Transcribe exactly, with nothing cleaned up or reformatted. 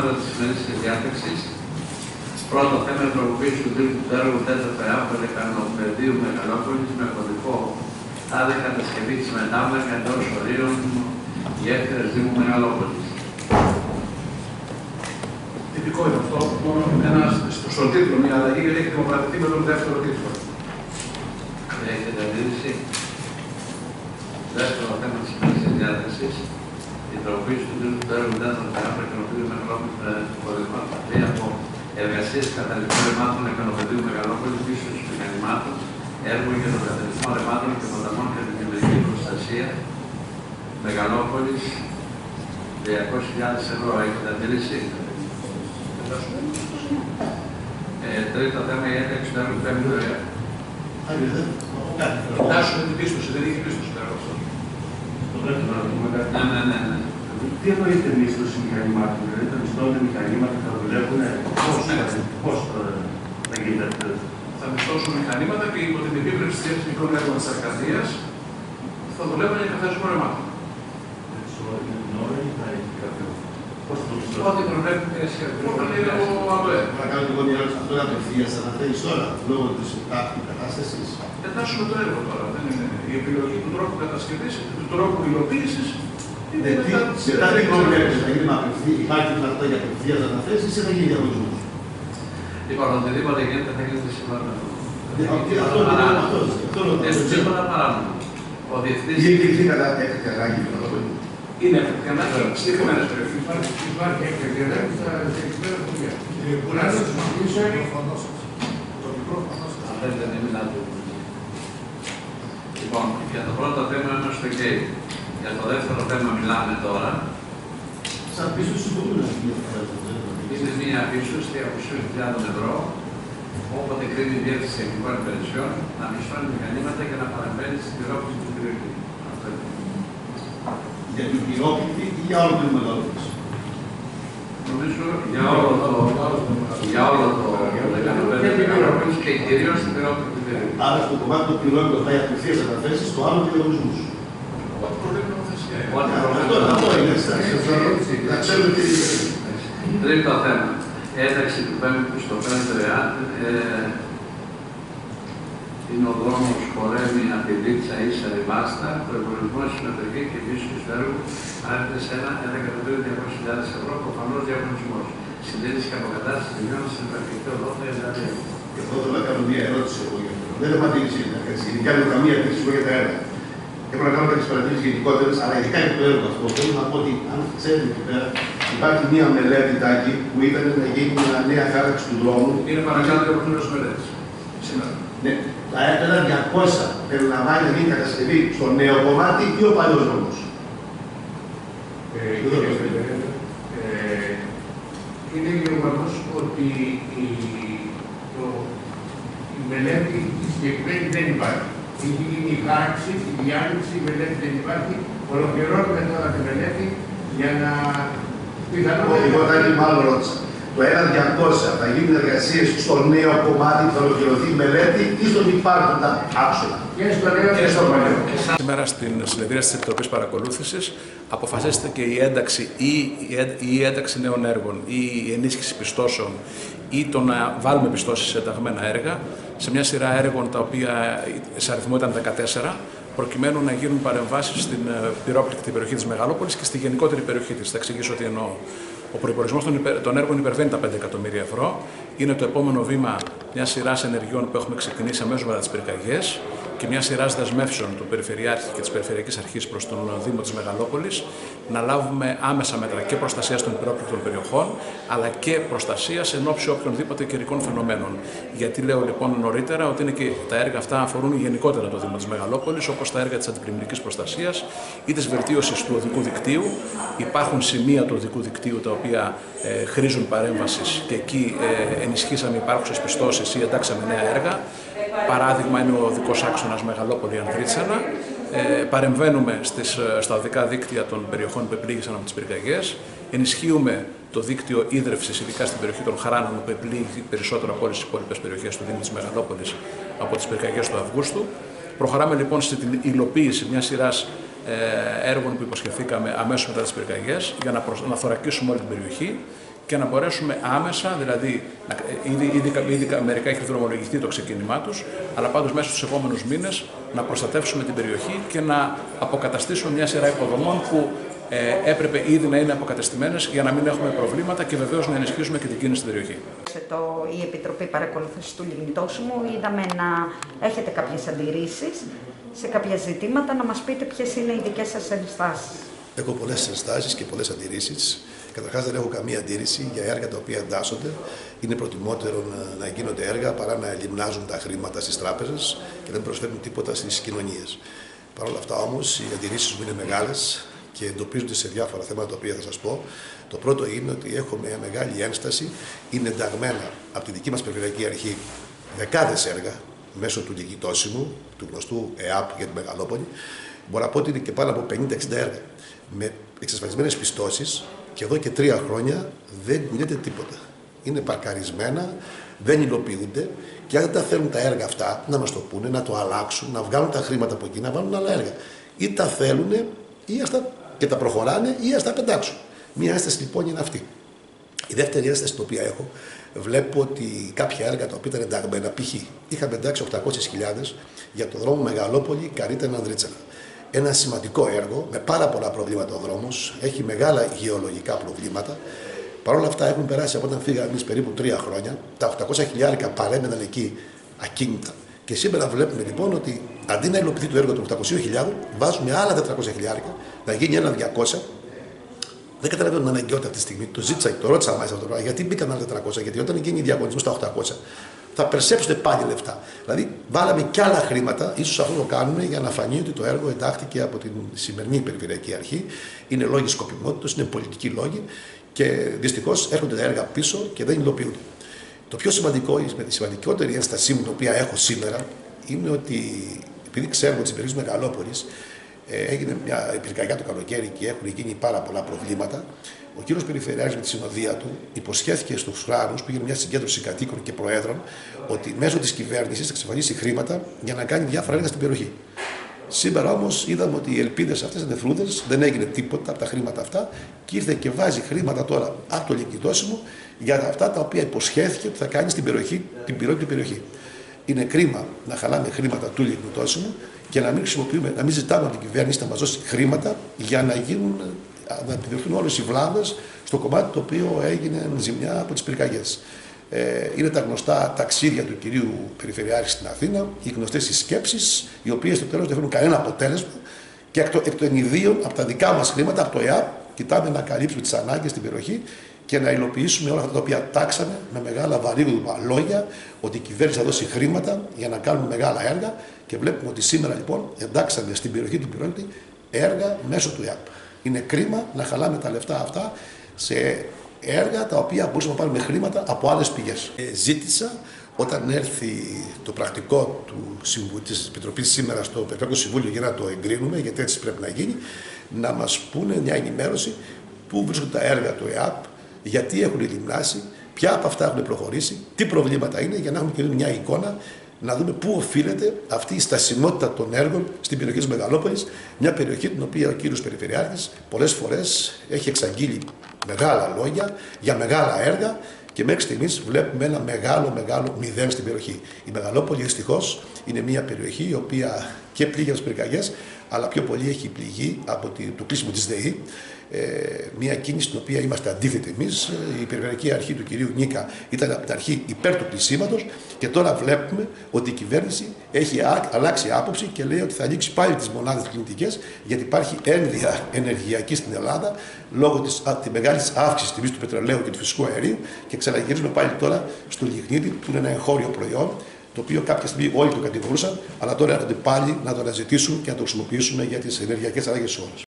θέματα της σημερινής διάταξης. Πρώτο θέμα, η τροποποίηση του τίτλου του έργου τέταρτο ΕΑΠ Λεκανοπεδίου Μεγαλόπολης με κωδικό άδεια κατασκευή της μετάβασης εντός ορίων γέφυρας Δήμου Μεγαλόπολης. Τυπικό είναι αυτό, μόνο ένα στον τίτλο, μια αλλαγή γιατί έχει δημοκρατηθεί με τον δεύτερο τίτλο. Έχετε αντίρρηση? Δεύτερο θέμα της σημερινής διάταξης. Η τροποποίηση του τίτλου του έργου τέταρτο ΕΑΠ Λεκανοπεδίου Μεγαλόπολης με κωδικό άδεια από εργασίες καταληκτικών ρημάτων Λεκανοπεδίου Μεγαλόπολης πίσω στους μηχανημάτων, έργο για τον καθαρισμό ρημάτων και ποταμών και την κοινωνική προστασία Μεγαλόπολης, διακόσιες χιλιάδες ευρώ. Έχετε αντίληψη? Ε, τρίτο θέμα, η ένταξη του έργου του πέμπτου ΕΑΠ. Κοιτάσουμε την πίστοση, δεν έχει πίστοση το έργο αυτό. Ναι, ναι, ναι, ναι. Τι εννοείται μίσθωση μηχανημάτων, δηλαδή τα μισθώνται μηχανήματα θα δουλεύουν, πώς θα γίνεται αυτό? Θα μισθώσουν μηχανήματα και υπό την επίβλεψη της εθνικών έργων της Αρκαδίας θα δουλεύουν για καθαρισμό ρημάτων. Πώς θα το μισθώσουν? Ό,τι προβλέπει η σχέδια. Είναι ο ΑΔΟΕ. Να κάνω εγώ μια ερώτηση. Αυτό είναι απευθείας αναφέρεις τώρα, λόγω της υπάρξης κατάστασης. Εντάσσουμε το έργο τώρα. Δεν είναι η επιλογή του τρόπου κατασκευής, του τρόπου υλοποίησης. Μετά τι προβλέπεις, θα γίνει απευθείας, υπάρχει δυνατότητα για απευθείας αναθέσεις ή θα γίνει διαγωνισμός? Λοιπόν, οτιδήποτε γίνεται θα γίνεται σύμφωνα. Αυτό είναι αυτός. Σύμφωνα παράνομο. Ο διευθυντής. Ή έχει κατά έκτακτη ανάγκη να το πω. Είναι έκτακτη ανάγκη. Συγκεκριμένες περιοχές. Υπάρχει έκτακτη ανάγκη στα συγκεκριμένα χωριά. Κουράζει τους μαθητές όλοι. Αν θέλετε να μην άδειο. Λοιπόν, για το πρώτο θέμα είμαστε ok. Για το δεύτερο θέμα μιλάμε τώρα. Σαν πίστοση μπορούν να γίνει. Είναι μια πίστοση από είκοσι χιλιάδες ευρώ, όποτε κρίνει η διεύθυνση εθνικών υπηρεσιών να μισθώνει μηχανήματα και να παρεμβαίνει στην πυρόπληξη του περιοχή. Για την πυρόπληξη ή για όλο το Μεγαλόπολης? Νομίζω για όλο το για όλο το Μεγαλόπολης και κυρίως στην πυρόπληξη του περιοχή. Άρα στο κομμάτι του πυρόπληξης θα έχει απευθείας αναθέσεις, στο άλλο διαγωνισμούς. Ό,τι προβλέπει νομοθεσία. Αυτό είναι. Να ξέρουμε τι είναι. Τρίτο θέμα. Ένταξη του πέμπτου στο πέμπτο ΕΑΠ είναι ο δρόμος Χορέμι Απειδίτσα ίσα Ριβάστα, προϋπολογισμό συμμετοχή και επίσης του έργου άρεται σε ένα έντεκα εκατομμύρια διακόσιες χιλιάδες ευρώ, προφανώς διαγωνισμός. Συντήρηση και αποκατάσταση τελειώνει στην υπαρχική οδό δηλαδή. Και εδώ θέλω να κάνω μια ερώτηση εγώ για αυτό. Δεν έχω αντίληψη για την αρχή. Γενικά δεν έχω καμία αντίληψη για τα έργα. Έχω να κάνω κάποιες παρατηρήσεις γενικότερες, αλλά ειδικά για το έργο αυτό. Θέλω να πω ότι αν ξέρετε εκεί πέρα, υπάρχει μια μελέτη τάκη που ήταν να γίνει μια νέα χάραξη του δρόμου. Είναι παρακάτω από πλήρως μελέτης. Σήμερα. Ναι, τα έπαιρνα διακόσια περιλαμβάνει να γίνει κατασκευή στο νέο κομμάτι ή ο παλιός δρόμος? Είναι γεγονός ότι η, το, η μελέτη η συγκεκριμένη δεν υπάρχει. Έχει γίνει η χάραξη, η διάλυση, η μελέτη δεν υπάρχει. Ολοκληρώνουμε τώρα τη μελέτη για να πιθανότατα. Εγώ θα γίνει μάλλον ρώτησα. Το ένα διακόσια θα γίνουν εργασίες στο νέο κομμάτι που θα ολοκληρωθεί η μελέτη ή στον υπάρχοντα άξονα? Και στο νέο και στο παλιό. Σήμερα στην συνεδρία της Επιτροπής Παρακολούθησης αποφασίστηκε η ένταξη ή η ένταξη νέων έργων ή η ενίσχυση πιστώσεων ή το να βάλουμε πιστώσεις σε ενταγμένα έργα σε μια σειρά έργων τα οποία σε αριθμό ήταν δεκατέσσερα, προκειμένου να γίνουν παρεμβάσεις στην πυρόπληκτη περιοχή της Μεγαλόπολης και στη γενικότερη περιοχή της. Θα εξηγήσω τι εννοώ. Ο προϋπολογισμός των έργων υπερβαίνει τα πέντε εκατομμύρια ευρώ. Είναι το επόμενο βήμα μια σειρά ενεργειών που έχουμε ξεκινήσει αμέσως μετά τις πυρκαγιές και μια σειρά δεσμεύσεων του Περιφερειάρχη και της Περιφερειακής Αρχής προς τον Δήμο της Μεγαλόπολης να λάβουμε άμεσα μέτρα και προστασίας των πυρόπληκτων περιοχών αλλά και προστασίας εν ώψη οποιονδήποτε καιρικών φαινομένων. Γιατί λέω λοιπόν νωρίτερα ότι είναι και τα έργα αυτά αφορούν γενικότερα το Δήμο της Μεγαλόπολης, όπως τα έργα της αντιπλημμυρικής προστασίας ή της βελτίωσης του οδικού δικτύου. Υπάρχουν σημεία του οδικού δικτύου τα οποία ε, χρήζουν παρέμβασης και εκεί ε, ενισχύσαμε υπάρχουσες πιστώσεις ή εντάξαμε νέα έργα. Παράδειγμα είναι ο οδικός άξονας Μεγαλόπολη-Ανδρίτσανα. Ε, παρεμβαίνουμε στις, στα οδικά δίκτυα των περιοχών που επλήγησαν από τις πυρκαγιές. Ενισχύουμε το δίκτυο ίδρευσης, ειδικά στην περιοχή των Χαράνων, που επλήγει περισσότερο από όλες τις υπόλοιπες περιοχές του Δήμου της Μεγαλόπολης από τις πυρκαγιές του Αυγούστου. Προχωράμε λοιπόν στην υλοποίηση μιας σειράς έργων που υποσχεθήκαμε αμέσως μετά τις πυρκαγιές για να, προσ... να θωρακίσουμε όλη την περιοχή και να μπορέσουμε άμεσα, δηλαδή ήδη, ήδη, ήδη μερικά έχει δρομολογηθεί το ξεκίνημά τους, αλλά πάντως μέσα στους επόμενους μήνες να προστατεύσουμε την περιοχή και να αποκαταστήσουμε μια σειρά υποδομών που ε, έπρεπε ήδη να είναι αποκατεστημένες για να μην έχουμε προβλήματα και βεβαίως να ενισχύσουμε και την κίνηση στην περιοχή. Το, η Επιτροπή Παρακολούθησης του Λιγνητόσιμου, είδαμε να έχετε κάποιες αντιρρήσεις σε κάποια ζητήματα, να μας πείτε ποιες είναι οι δικές σας ενστάσεις. Έχω πολλές ενστάσεις και πολλές αντιρρήσεις. Καταρχάς, δεν έχω καμία αντίρρηση για έργα τα οποία εντάσσονται. Είναι προτιμότερο να, να γίνονται έργα παρά να λιμνάζουν τα χρήματα στις τράπεζες και δεν προσφέρουν τίποτα στις κοινωνίες. Παρ' όλα αυτά, όμως, οι αντιρρήσεις μου είναι μεγάλες και εντοπίζονται σε διάφορα θέματα τα οποία θα σας πω. Το πρώτο είναι ότι έχω μια μεγάλη ένσταση. Είναι ενταγμένα από τη δική μας Περιφερειακή Αρχή δεκάδες έργα μέσω του Λιγνητόσιμου, του γνωστού ΕΑΠ για τη Μεγαλόπολη. Μπορώ να πω ότι είναι και πάνω από πενήντα εξήντα έργα με εξασφαλισμένες πιστώσεις και εδώ και τρία χρόνια δεν γίνεται τίποτα. Είναι παρκαρισμένα, δεν υλοποιούνται και αν δεν τα θέλουν τα έργα αυτά, να μας το πούνε, να το αλλάξουν, να βγάλουν τα χρήματα από εκεί, να βάλουν άλλα έργα. Ή τα θέλουν ή ας τα, και τα προχωράνε ή ας τα πεντάξουν. Μία ένσταση λοιπόν είναι αυτή. Η δεύτερη ένσταση την οποία έχω, βλέπω ότι κάποια έργα τα οποία ήταν ενταγμένα, π.χ. είχαμε εντάξει οκτακόσιες χιλιάδες για το δρόμο Μεγαλόπολη Καρύτα-Ανδρίτσανα. Ένα σημαντικό έργο με πάρα πολλά προβλήματα ο δρόμος, έχει μεγάλα γεωλογικά προβλήματα. Παρ' όλα αυτά έχουν περάσει από όταν φύγαμε εμείς περίπου τρία χρόνια. Τα οκτακόσια χιλιάρικα παρέμεναν εκεί ακίνητα. Και σήμερα βλέπουμε λοιπόν ότι αντί να υλοποιηθεί το έργο των οκτακοσίων χιλιάδων, βάζουμε άλλα τετρακόσια χιλιάρικα, να γίνει ένα διακόσια. Δεν καταλαβαίνω την αναγκαιότητα αυτή τη στιγμή. Το ζήτησα, το ρώτησα μάλιστα αυτό το πράγμα. Γιατί μπήκαν άλλα τετρακόσια, γιατί όταν γίνει διαγωνισμό στα οκτακόσια θα περσέψουν πάλι λεφτά. Δηλαδή, βάλαμε κι άλλα χρήματα, ίσως αυτό το κάνουμε για να φανεί ότι το έργο εντάχθηκε από την σημερινή Περιφερειακή Αρχή. Είναι λόγοι σκοπιμότητας, είναι πολιτικοί λόγοι και δυστυχώς έρχονται τα έργα πίσω και δεν υλοποιούνται. Το πιο σημαντικό, με τη σημαντικότερη ένστασή μου, την οποία έχω σήμερα, είναι ότι επειδή ξέρουμε ότι στην περιοχή της Μεγαλόπολης έγινε μια πυρκαγιά το καλοκαίρι και έχουν γίνει πάρα πολλά προβλήματα. Ο κύριος Περιφερειάρχης με τη συνοδεία του υποσχέθηκε στους φράρους που έγινε μια συγκέντρωση κατοίκων και προέδρων ότι μέσω της κυβέρνησης θα εξασφαλίσει χρήματα για να κάνει διάφορα έργα στην περιοχή. Σήμερα όμως είδαμε ότι οι ελπίδες αυτές είναι φρούδες, δεν έγινε τίποτα από τα χρήματα αυτά και ήρθε και βάζει χρήματα τώρα από το Λιγνητόσιμο για αυτά τα οποία υποσχέθηκε ότι θα κάνει στην περιοχή, την πυρόκητη περιοχή. Είναι κρίμα να χαλάμε χρήματα του Λιγνητόσιμου και να μην χρησιμοποιούμε, να μην ζητάμε από την κυβέρνηση να μας δώσει χρήματα για να, γίνουν, να επιδιορθούν όλες οι βλάβες στο κομμάτι το οποίο έγινε ζημιά από τις πυρκαγιές. Ε, είναι τα γνωστά ταξίδια του κυρίου Περιφερειάρχη στην Αθήνα, οι γνωστές οι σκέψεις, οι οποίες στο τέλος δεν έχουν κανένα αποτέλεσμα και εκ, εκ των ιδίων από τα δικά μας χρήματα, από το ΕΑΠ, κοιτάμε να καλύψουμε τις ανάγκες στην περιοχή και να υλοποιήσουμε όλα αυτά τα οποία τάξαμε με μεγάλα βαρύγδουπα λόγια ότι η κυβέρνηση θα δώσει χρήματα για να κάνουμε μεγάλα έργα και βλέπουμε ότι σήμερα λοιπόν εντάξαμε στην περιοχή του Πυρόκητη έργα μέσω του ΕΑΠ. Είναι κρίμα να χαλάμε τα λεφτά αυτά σε έργα τα οποία μπορούσαμε να πάρουμε χρήματα από άλλες πηγές. Ε, ζήτησα όταν έρθει το πρακτικό του Συμβου... της Επιτροπής σήμερα στο Περιφερειακό Συμβούλιο για να το εγκρίνουμε, γιατί έτσι πρέπει να γίνει, να μας πούνε μια ενημέρωση πού βρίσκονται τα έργα του ΕΑΠ, γιατί έχουν λιμνάσει, ποια από αυτά έχουν προχωρήσει, τι προβλήματα είναι, για να έχουμε και μια εικόνα, να δούμε πού οφείλεται αυτή η στασιμότητα των έργων στην περιοχή της Μεγαλόπολης, μια περιοχή την οποία ο κύριος Περιφερειάρχης πολλές φορές έχει εξαγγείλει μεγάλα λόγια για μεγάλα έργα και μέχρι στιγμής βλέπουμε ένα μεγάλο μεγάλο μηδέν στην περιοχή. Η Μεγαλόπολη δυστυχώς είναι μια περιοχή η οποία και πλήγει από τις πυρκαγιές, αλλά πιο πολύ έχει πληγεί από το κλείσιμο της ΔΕΗ. Ε, μια κίνηση στην οποία είμαστε αντίθετοι εμείς. Η Περιφερειακή Αρχή του κυρίου Νίκα ήταν από την αρχή υπέρ του κλεισίματος και τώρα βλέπουμε ότι η κυβέρνηση έχει αλλάξει άποψη και λέει ότι θα ανοίξει πάλι τις μονάδες κινητικές γιατί υπάρχει ένδυα ενεργειακή στην Ελλάδα λόγω της μεγάλης αύξησης τιμής του πετρελαίου και του φυσικού αερίου και ξαναγυρίζουμε πάλι τώρα στο λιγνίτη που είναι ένα εγχώριο προϊόν το οποίο κάποια στιγμή όλοι το κατηγορούσαν, αλλά τώρα έρχονται πάλι να το αναζητήσουν και να το χρησιμοποιήσουμε για τις ενεργειακές ανάγκες της χώρας.